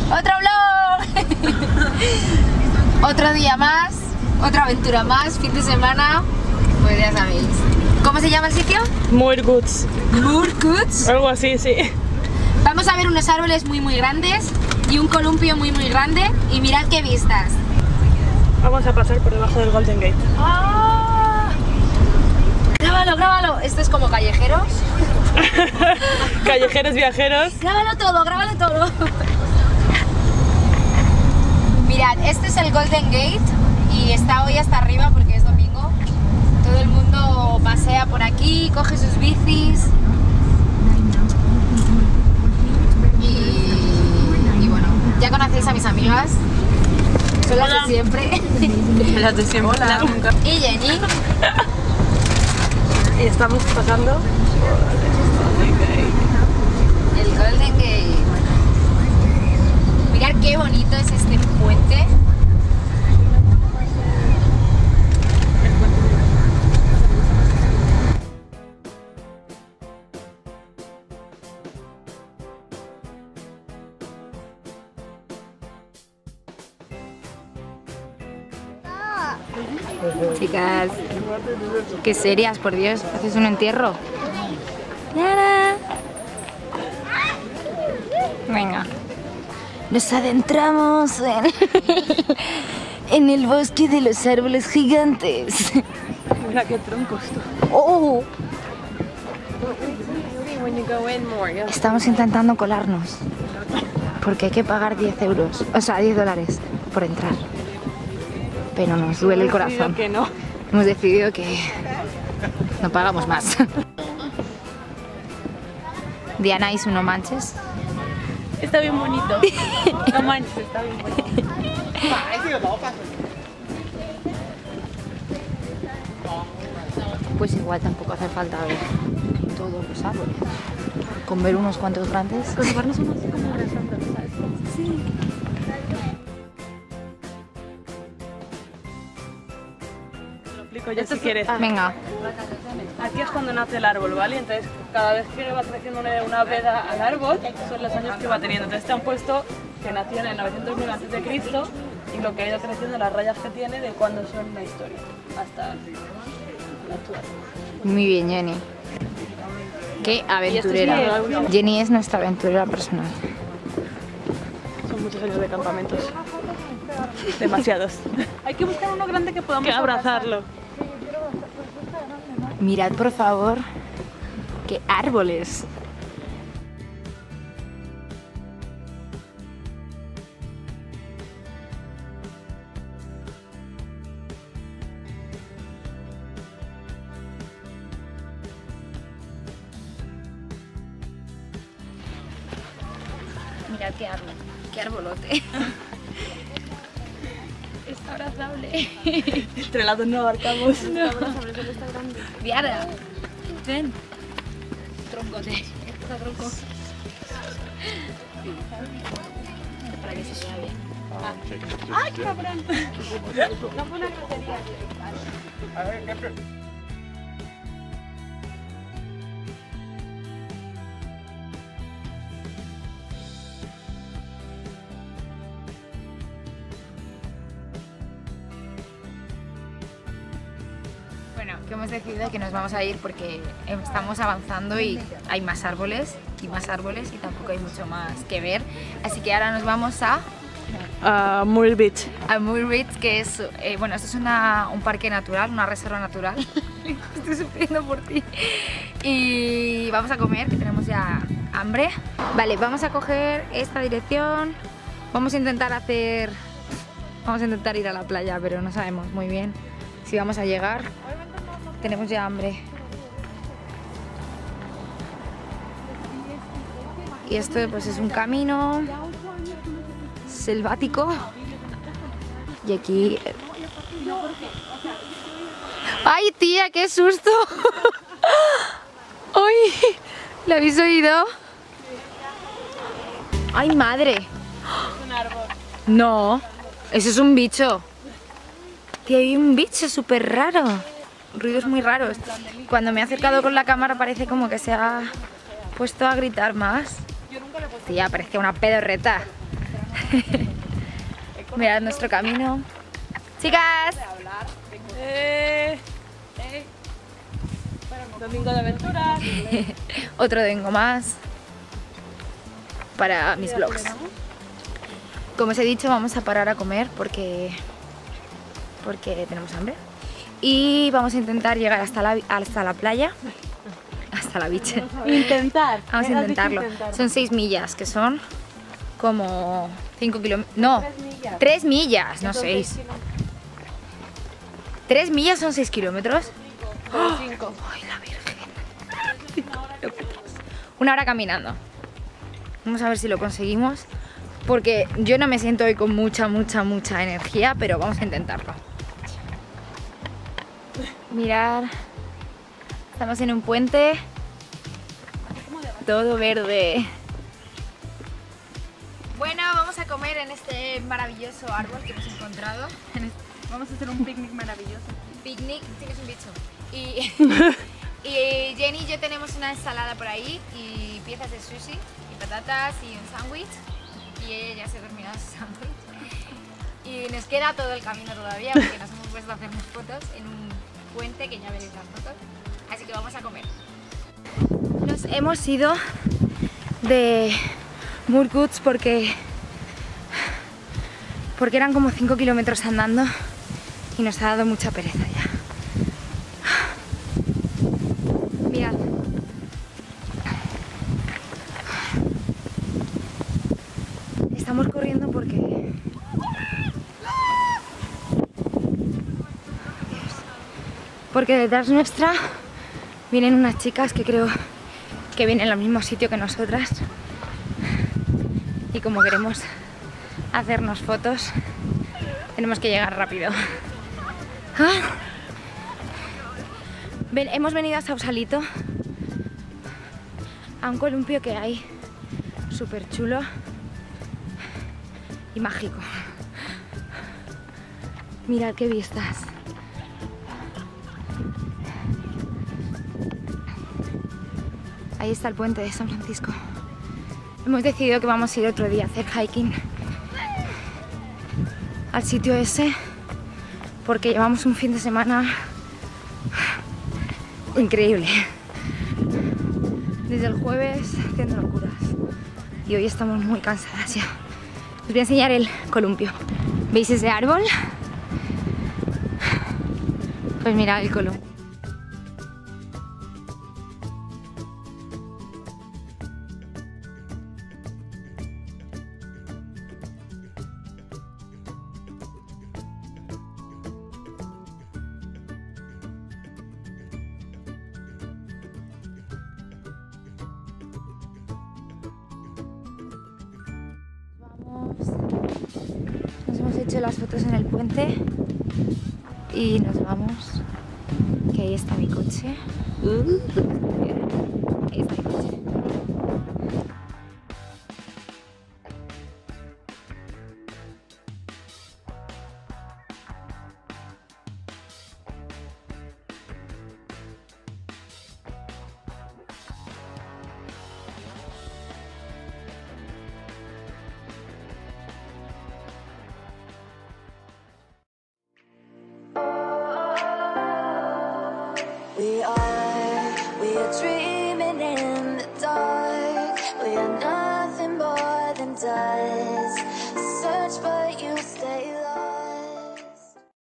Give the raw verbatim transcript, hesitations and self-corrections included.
¡Otro vlog! Otro día más, otra aventura más, fin de semana, pues ya sabéis. ¿Cómo se llama el sitio? Moorgoeds. Moorgoeds. Algo así, sí. Vamos a ver unos árboles muy muy grandes y un columpio muy muy grande y mirad qué vistas. Vamos a pasar por debajo del Golden Gate. ¡Ah! Grábalo, grábalo. Esto es como callejeros. Callejeros viajeros. Grábalo todo, grábalo todo. Mirad, este es el Golden Gate y está hoy hasta arriba porque es domingo. Todo el mundo pasea por aquí, coge sus bicis. Y, y bueno, ya conocéis a mis amigas. Son las de siempre. Las de siempre. Hola. Y Jenny. Y estamos pasando el Golden Gate. Mirad qué bonito es este puente. Chicas, qué serias, por Dios, haces un entierro. ¡Yara! Venga. Nos adentramos en, en el bosque de los árboles gigantes. Mira qué troncos tú. ¡Oh! Estamos intentando colarnos porque hay que pagar diez euros, o sea, diez dólares por entrar. Pero nos duele el corazón. Que no. Hemos decidido que no pagamos más. Diana hizo no manches. Está bien bonito. No manches, está bien bonito. Pues igual tampoco hace falta ver todos los árboles. Con ver unos cuantos grandes. Con llevarnos unos como rezando, ¿sabes? Sí. Yo si quieres. Venga. Aquí es cuando nace el árbol, ¿vale? Entonces, cada vez que va creciendo una, una veda al árbol, son los años que va teniendo. Entonces, te han puesto que nació en el novecientos mil antes de Cristo y lo que ha ido creciendo, las rayas que tiene de cuándo son la historia, hasta la actual. Muy bien, Jenny. Qué aventurera. Es Jenny es nuestra aventurera personal. Son muchos años de campamentos. Demasiados. Hay que buscar uno grande que podamos que abrazarlo. Mirad, por favor, qué árboles. Mirad qué árbol, qué arbolote. Está abrazable. Entre las dos no abarcamos. No. Diana, ven. Troncote. Está tronco. Para que se vea bien. Ah. ¡Ay, cabrón! No fue una grosería. Bueno, que hemos decidido que nos vamos a ir porque estamos avanzando y hay más árboles y más árboles y tampoco hay mucho más que ver. Así que ahora nos vamos a... A uh, Moor Beach. A Moor Beach, que es, eh, bueno, esto es una, un parque natural, una reserva natural. Estoy sufriendo por ti. Y vamos a comer, que tenemos ya hambre. Vale, vamos a coger esta dirección. Vamos a intentar hacer... Vamos a intentar ir a la playa, pero no sabemos muy bien si vamos a llegar. Tenemos ya hambre. Y esto pues es un camino selvático. Y aquí... ¡Ay, tía, qué susto! ¡Ay! ¿Lo habéis oído? ¡Ay, madre! Es un árbol. No, eso es un bicho. Tía, hay un bicho súper raro. Ruidos muy raros. Cuando me he acercado con la cámara parece como que se ha puesto a gritar más. Tía, parece una pedorreta. Mirad nuestro camino. Chicas. Eh, eh. Domingo de aventuras. Otro domingo más para mis vlogs. Como os he dicho, vamos a parar a comer porque porque tenemos hambre. Y vamos a intentar llegar hasta la, hasta la playa. Hasta la beach. Intentar. Vamos a intentarlo. Son seis millas, que son como cinco kilómetros. No, tres millas, no seis. ¿Tres millas son seis kilómetros? ¡Oh! cinco. ¡Ay, la Virgen! Una hora caminando. Vamos a ver si lo conseguimos. Porque yo no me siento hoy con mucha, mucha, mucha energía, pero vamos a intentarlo. Mirad. Estamos en un puente. Todo verde. Bueno, vamos a comer en este maravilloso árbol que hemos encontrado. Vamos a hacer un picnic maravilloso. Picnic, tienes un bicho. Y, y Jenny y yo tenemos una ensalada por ahí y piezas de sushi y patatas y un sándwich. Y ella ya se ha terminado su sándwich. Y nos queda todo el camino todavía porque nos hemos puesto a hacernos fotos en un puente que ya veréis las fotos. Así que vamos a comer. Nos hemos ido de Murguts porque, porque eran como cinco kilómetros andando y nos ha dado mucha pereza ya. Mirad. Estamos corriendo porque... Dios. Porque detrás nuestra vienen unas chicas que creo que vienen al mismo sitio que nosotras. Y como queremos hacernos fotos, tenemos que llegar rápido. ¿Ah? Ven, hemos venido a Sausalito, a un columpio que hay súper chulo y mágico. Mirad qué vistas. Ahí está el puente de San Francisco. Hemos decidido que vamos a ir otro día a hacer hiking al sitio ese porque llevamos un fin de semana increíble. Desde el jueves haciendo locuras y hoy estamos muy cansadas ya. Os voy a enseñar el columpio. ¿Veis ese árbol? Pues mirad el columpio. Nos hemos hecho las fotos en el puente y nos vamos, que ahí está mi coche. Ahí está mi coche.